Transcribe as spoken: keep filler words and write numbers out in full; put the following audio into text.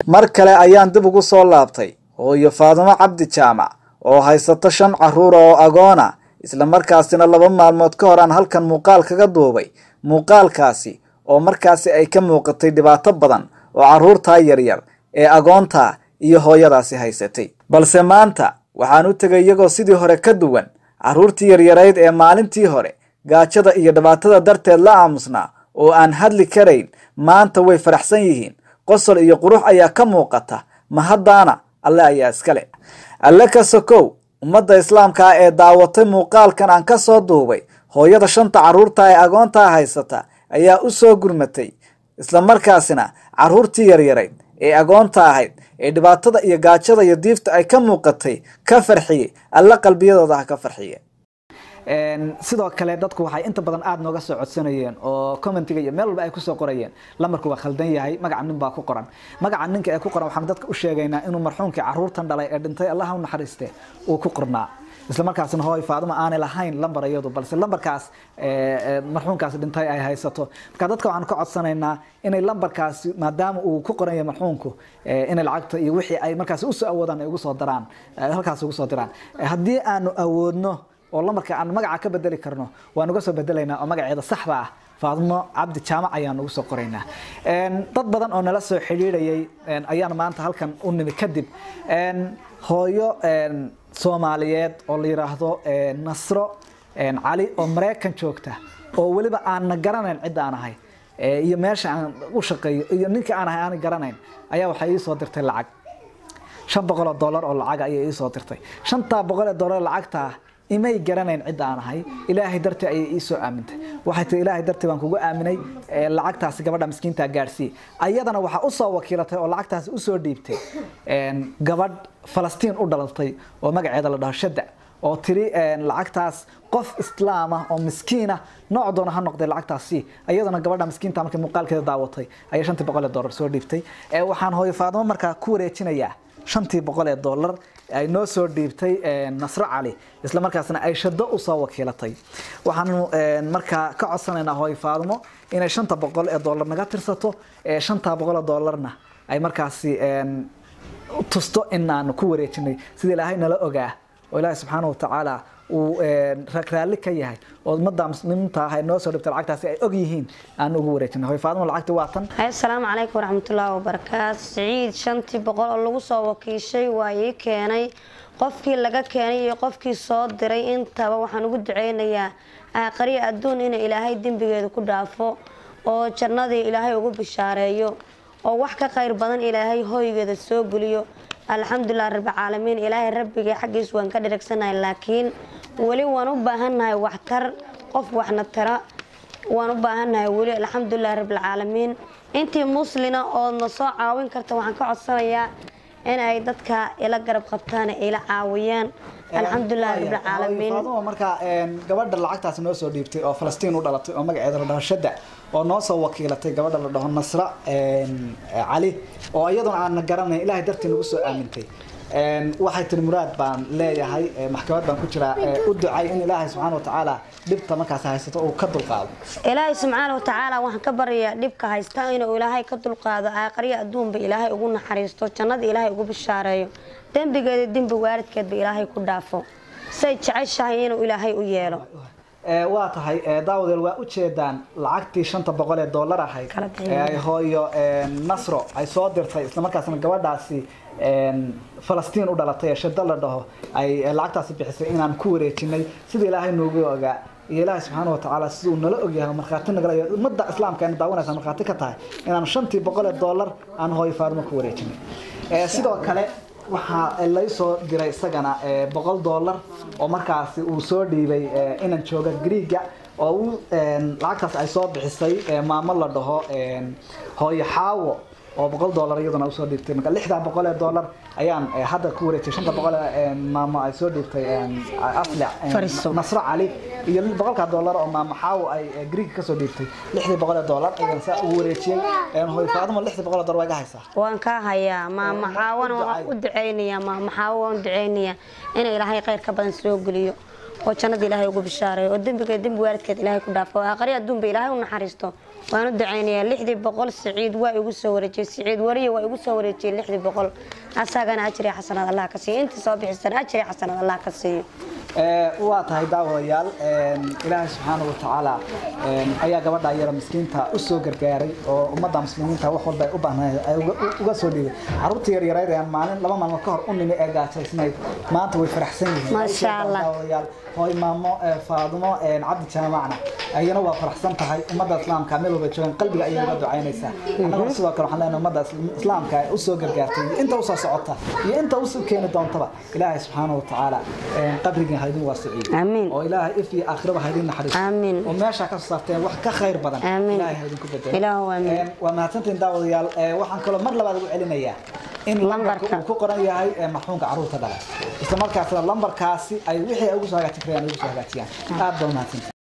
mar kale ayaan dib ugu soo laabtay hooyo Faadumo Cabdi Jaamac oo haysata shan caruur oo agoona isla markaasina laba maalmood ka hor aan halkan muuqaal kaga duubay muuqaalkaasi oo markaasi ay ka muuqatay dhibaato badan oo caruurta yaryar ee agoonta iyo hooyadaasi haysatay balse maanta waxaan u tagay iyagoo sidii hore ka duwan caruurtii yaryareed ee maalintii hore gaajada iyo dhibaatada darteed la aamusnaa oo aan hadli karayn maanta way faraxsan yihiin qosol iyo qurux ayaa ka muuqata ma haddaana alle ayaa iskale alle ka sokow ummadda islaamka ee daawatay muuqaalkan aan ka soo duubay hooyada shanta caruurta ee agoonta haysata ayaa u soo gurmatay isla markaasina caruurtii yaryareed ee agoonta ahayd ee dhibaatada iyo gaajada iyo diifta ay ka muuqatay ka farxiyay alla qalbiyadooda ha ka farxiye een sidoo kale dadku waxay inta badan aad nooga soo codsanayeen oo commentiga iyo meel walba ay ku soo qorayeen lamarku waa khaldan yahay magaca nin baa ku qoran magaca ninka ee ku qoran waxaan dadka u sheegaynaa inuu marxuumkii caruurtan dhalay ee dhintay Allah ha u naxariiste uu ku qornaa isla markaasna hooy Faadumo aan lahayn lambar iyadu balse lambarkaas ee marxuumkaas dhintay ay haysato marka dadka waxaan ka codsanaynaa inay lambarkaas maadaama uu ku qoran yahay marxuumku inay lacagta iyo wixii ay markaas u soo awoodaan ay ugu soo daraan halkaas ugu soo diraan haddii aanu awoodno oo lamarka aan magaca ka bedeli karno waan uga soo bedelaynaa oo magaceeda saxda ah Faadumo Cabdi Jaamac ayaan ugu soo qoraynaa een dad badan oo nala soo xiriirayay ayaan maanta halkan u nimi kadib een hooyo een Soomaaliyeed oo la yiraahdo Nasro een Cali oo Mareykan joogta oo waliba aan garanayn cid aan ahay iyo meesha aan u shaqeeyo iyo ninka aan ahay aan garanayn ayaa waxay ii soo dirtay lacag shan boqol oo dollar oo lacag ayay ii soo dirtay shanta boqol oo dollar lacagta imay garanayn cid aan ahay ilaahay dartii ay ii soo aamintay waxay tii ilaahay dartii baan kugu aaminay lacagtaas gabadha miskiinta gaarsi ayadana waxa u soo wakiilatay oo lacagtaas u soo dhiibtay een gabadh Falastiin u dhalatay oo magaceeda la dhaho Shada oo tiri lacagtaas qof islaam ah oo miskiina nooc doona ha noqday lacagtaasi ayadana gabadha miskiinta markay muuqaalkeeda daawatay ay shan boqol oo dollar soo dhiibtay ee waxaan hooyo Faadumo markaa ku wareejinayaa shan boqol oo dollar ay noo soo dhiibtay Nasro Cali isla markaasna ay Shado u soo wakiilatay waxaan markaa ka codsanaynaa hooyo Faadumo inay shan boqol oo dollar naga tirsato ee shan boqol oo dollarna ay markaasi tusto inaan ku wareejinay sida Ilaahay nala ogaa oo Ilaahay subhanahu wa ta'ala uu rakraali ka yahay oo ummadda muslimiinta ah ay noo soo dhibtay lacagtaasi ay og yihiin aan ugu wareejinay hooyo Faadumo lacagta waa tan assalaamu calaykum waraxmatullaahi wabarakaatuh Saciid shan boqol oo lagu soo wakiishay waa ii keenay qofkii laga keenay iyo qofkii soo diray intaba waxaan ugu duceynayaa aakhiri adduun in Ilaahay dambigeeda ku dhaafo oo jannadii Ilaahay ugu bishaareeyo oo wax ka khayr badan Ilaahay hooygeeda soo guliyo alxamdulillah rabbil caalamiin Ilaahay rabbiga xaqiis waan ka dhirgsanahay laakiin wali waan u baahanahay wax tar qof waxna tara waan u baahanahay wali alxamdulillah rabbil caalamiin intii muslina oo na soo caawin karta waxaan ka codsanayaa in ay dadka ila garab qabtaan ila caawiyaan alxamdulillah rabbil caalamiin Faadumo marka een gabadha lacagtaas noo soo dhiibtay oo Falastiin u dhalatay oo magaceeda la dhaho Shada oo noo soo wakiilatay gabadha la dhaho Nasra een Cali oo iyaduna aan garanay Ilaahay dartii nagu soo aamintay een waxay tir muraad baan leeyahay maxkamad baan ku jira u ducay in Ilaahay subhanahu wa ta'ala dibta markaas haysto oo ka dulqaado Ilaahay subhanahu wa ta'ala waxaan ka bariyaa dibka haysta inuu Ilaahay ka dulqaado aakhiriya adduunba Ilaahay ugu naxariisto jannada Ilaahay ugu bishaareeyo dambigeeda dambi waalidkeed Ilaahay ku dhaafo say jeceshahay inuu Ilaahay u yeelo ee waa tahay daawadeel waa u jeedaan lacagtii shan boqol oo dollar ahayd ee hooyo Nasro ay soo dirtay isla markaasna gabadhaasi een Falastiin u dhalatay Shada la dhaho ay lacagtaasi bixisay inaan ku wareejinay sida Ilaahay noogu ogaa Ilaahay subhanahu wa ta'ala sidoo nala ogyahay marxaati naga leeyahay ummadda islaamka in daawanaysa marxaati ka tahay inaan shan boqol oo dollar aan hooyo Faadumo ku wareejinay ee sidoo kale waxa la soo diray isagana boqol dollar oo markaas uu soo dhiibay inaan jooga Greega oo lacagtaas ay soo bixisay maamo la dhaho hooyo Xaawo oo boqol dollar iyaduna u soo dhiibtay marka lix boqol oo dollar ayaan hadda ku wareejay shan boqol maamo ay soo dhiibtay afla Nasro Cali iyo boqol dollar oo maamo Xaawo ay Greega ka soo dhiibtay lix boqol oo dollar ayaan saa u wareejiyay een hooyo Faadumo lix boqol oo dollar way haysaa waan ka hayaa maamo Xaawana waxaan u duceynayaa maamo Xaawo waan duceynayaa in Ilaahay khayr ka badan soo geliyo oo jannada Ilaahay ugu bishaareeyo oo dambiga dambi waalidkeed Ilaahay ku dhaafo aakhiri adduunba Ilaahay u naxariisto waanu duceynayaa lixdii boqol Saciid waa igu soo wareejiyay Saciid wariye waa igu soo wareejiyay lixdii boqol asagana ajri xasanad Allah ka siiyo inta soo bixisan ajri xasanad Allah ka siiyo waa tahay daawayaal Ilaahay subhanahu wa ta'ala ayaa gabadha yar miskiinta u soo gargaaray oo ummadda muslimiinta wax walba ay u baahnaa ay uga soo dhigay carruurta yar yar ee maalin laba maalmood ka hor u nimi ee gaajaysnay maanta way faraxsan yihiin ma sha Allah daawayaal hooy maamo Faadumo Cabdi Jaamacna ayana waa faraxsan tahay ummadda islaamka meel walba joogan qalbiga ayay uga ducaynaysaa anaga sidoo kale waxaan leenahay ummadda islaamka u soo gargaartay inta u soo socota iyo inta u soo keeni doontaba Ilaahay subhanahu wa ta'ala qabriga haydin waa Saciid amiin oo Ilaahay if iyo aakhiraba haydin naxariis amiin oo meesha ka saarteen wax ka khayr badan Ilaahay haydin ku bedelo Ilaahu amiin waa mahadsantiin daawayaal waxaan kale mar labaad ugu celinayaa in lambarka ku qoran yahay marxuumka carruurta dhalay isla markaasna lambarkaasi ay wixii ugu soo hagaajin karaan ugu soo hagaajiyaan aad baa mahadsantiin